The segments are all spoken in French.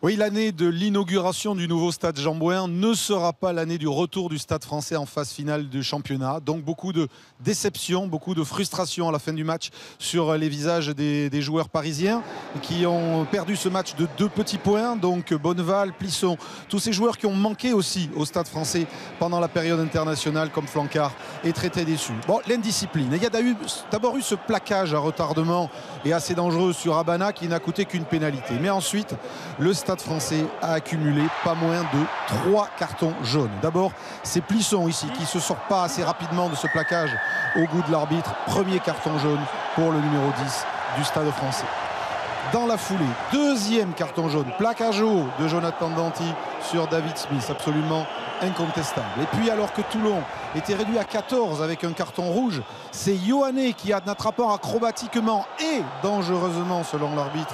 Oui, l'année de l'inauguration du nouveau stade Jean-Bouin ne sera pas l'année du retour du Stade Français en phase finale du championnat. Donc beaucoup de déception, beaucoup de frustration à la fin du match sur les visages des joueurs parisiens qui ont perdu ce match de 2 petits points. Donc Bonneval, Plisson, tous ces joueurs qui ont manqué aussi au Stade Français pendant la période internationale comme Flancard est très déçu. Bon, l'indiscipline. Il y a d'abord eu ce plaquage à retardement et assez dangereux sur Habana qui n'a coûté qu'une pénalité. Mais ensuite, le Stade Français a accumulé pas moins de 3 cartons jaunes. D'abord, c'est Plisson ici qui ne se sort pas assez rapidement de ce plaquage au goût de l'arbitre. Premier carton jaune pour le numéro 10 du Stade Français. Dans la foulée, deuxième carton jaune, plaquage haut de Jonathan Danty sur David Smith, absolument incontestable. Et puis alors que Toulon était réduit à 14 avec un carton rouge, c'est Ioane qui, en attrapant acrobatiquement et dangereusement selon l'arbitre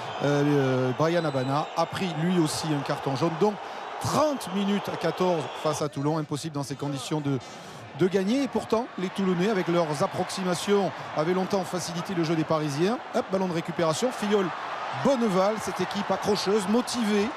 Bryan Habana, a pris lui aussi un carton jaune. Donc 30 minutes à 14 face à Toulon, impossible dans ces conditions de gagner. Et pourtant les Toulonnais avec leurs approximations avaient longtemps facilité le jeu des Parisiens. Hop, ballon de récupération, Filleul, Bonneval, cette équipe accrocheuse, motivée,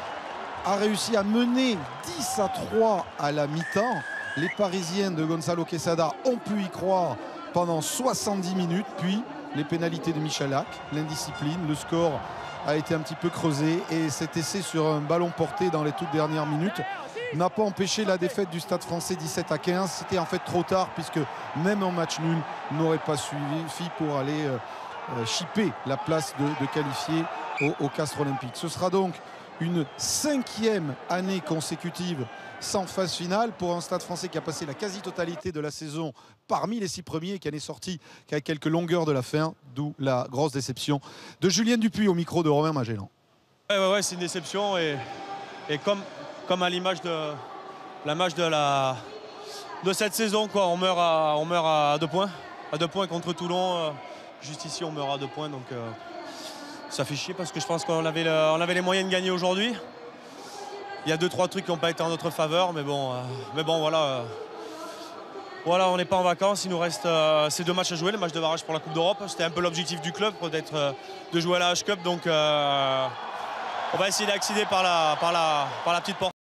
a réussi à mener 10-3 à la mi-temps. Les Parisiens de Gonzalo Quesada ont pu y croire pendant 70 minutes, puis les pénalités de Michalak, l'indiscipline, le score a été un petit peu creusé et cet essai sur un ballon porté dans les toutes dernières minutes n'a pas empêché la défaite du Stade Français 17-15. C'était en fait trop tard puisque même un match nul n'aurait pas suffi pour aller chipper la place de qualifier au Castres Olympique. Ce sera donc une 5e année consécutive sans phase finale pour un Stade Français qui a passé la quasi-totalité de la saison parmi les 6 premiers et qui en est sorti qu'à quelques longueurs de la fin, d'où la grosse déception de Julien Dupuis au micro de Romain Magellan. Ouais, c'est une déception et comme à l'image de la match de cette saison, quoi, on meurt à 2 points. À 2 points contre Toulon. Juste ici, on meurt à 2 points. Donc ça fait chier parce que je pense qu'on avait les moyens de gagner aujourd'hui. Il y a 2-3 trucs qui n'ont pas été en notre faveur, mais bon voilà. Voilà, on n'est pas en vacances, il nous reste ces 2 matchs à jouer, le match de barrage pour la Coupe d'Europe. C'était un peu l'objectif du club, peut-être de jouer à la H-Cup, donc on va essayer d'accéder par la petite porte.